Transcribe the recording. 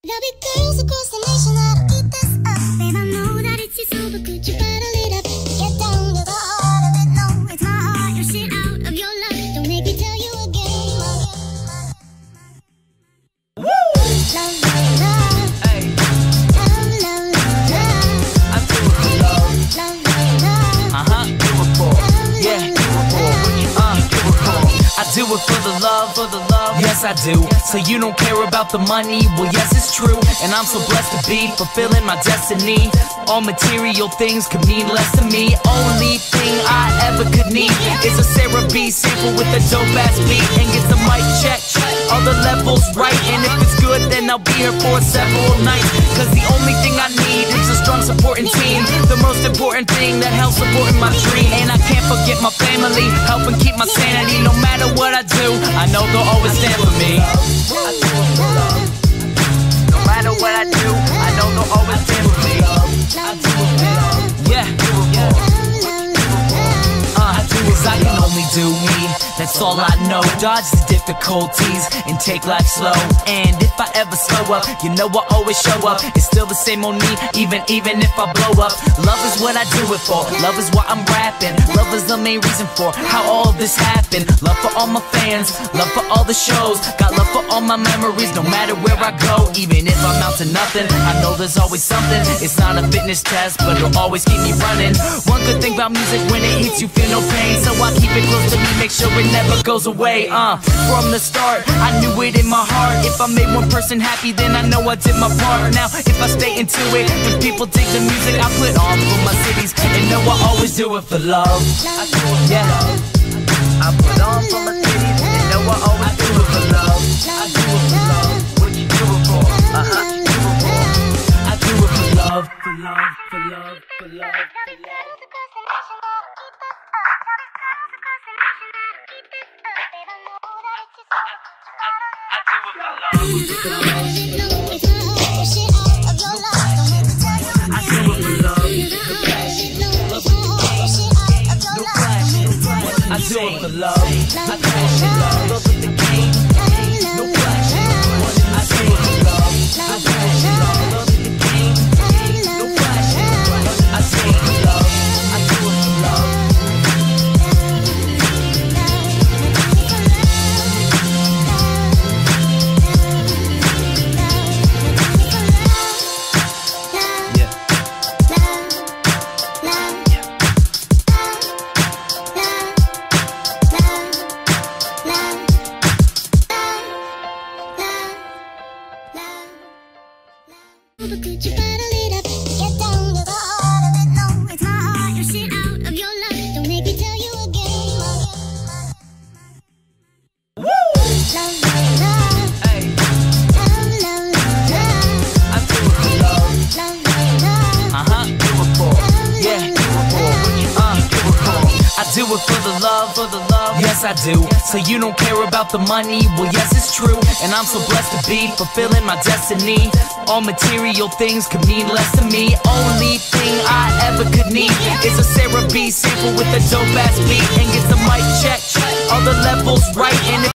There'll be girls across the nation that'll eat this up. Babe, I know that it's you, so but could you bottle it up? Get down to the heart of it. No, it's my heart. Your shit out of your love. Don't make me tell you again. Woo! Love, love, love. Hey. Love, love, love, love. I do it for love. Love, love, love. Do it for. Yeah. Do it for. Do it for. I do it for the love, for the love. Yes, I do. So you don't care about the money? Well, yes, it's true. And I'm so blessed to be fulfilling my destiny. All material things could mean less to me. Only thing I ever could need is a Sarah B sample with a dope ass beat. And get the mic check, all the levels right. And if it's good, then I'll be here for several nights. Cause the only thing I need is a strong supporting team. The most important thing that helps supporting my dream. And I can't forget my family, helping keep my sanity. No matter what I do, I know they'll always stand for me. I do it for love. No matter what I do, I know they'll always stand for me. I do it for love. Yeah, cause I can only do me, that's all I know. Dodge the difficulties and take life slow. And if I ever slow up, you know I always show up. It's still the same on me, even if I blow up. Love is what I do it for, love is why I'm rapping. Love is the main reason for how all this happened. Love for all my fans, love for all the shows. Got love for all my memories, no matter where I go. Even if I'm out to nothing, I know there's always something. It's not a fitness test, but it'll always keep me running. One good thing about music, when it hits you feel no pain. So I keep it close to me, make sure it never goes away. From the start, I knew it in my heart. If I made one person happy, then I know I did my part. Now, if I stay into it, when people dig the music, I put on for my cities. And know I always do it for love. I do it for love. I put on for my cities. And know I always do it for love. I do it for love. What you do it for? Do it for. I do it for love. For love, for love, for love, for love. I do it for love. I do it for love. Love with the game. No flashing. I do it for love. I do it for love. Love with the game. No flashing. I do it for love. I do it for love. But could you bottle it up? Get down to the heart of it. No, it's my heart. Your shit out of your love. Don't make me tell you again. Woo! Love, love, love. Hey. Love, love, love, love. I do it for love. Love, love, love. Do it for. Yeah, do it for. Do it for. I do it for the love, for the love. Yes, I do. So you don't care about the money? Well, yes, it's true. And I'm so blessed to be fulfilling my destiny. All material things could mean less to me. Only thing I ever could need is a Sarah B sample with a dope ass beat. And get the mic check, all the levels right. And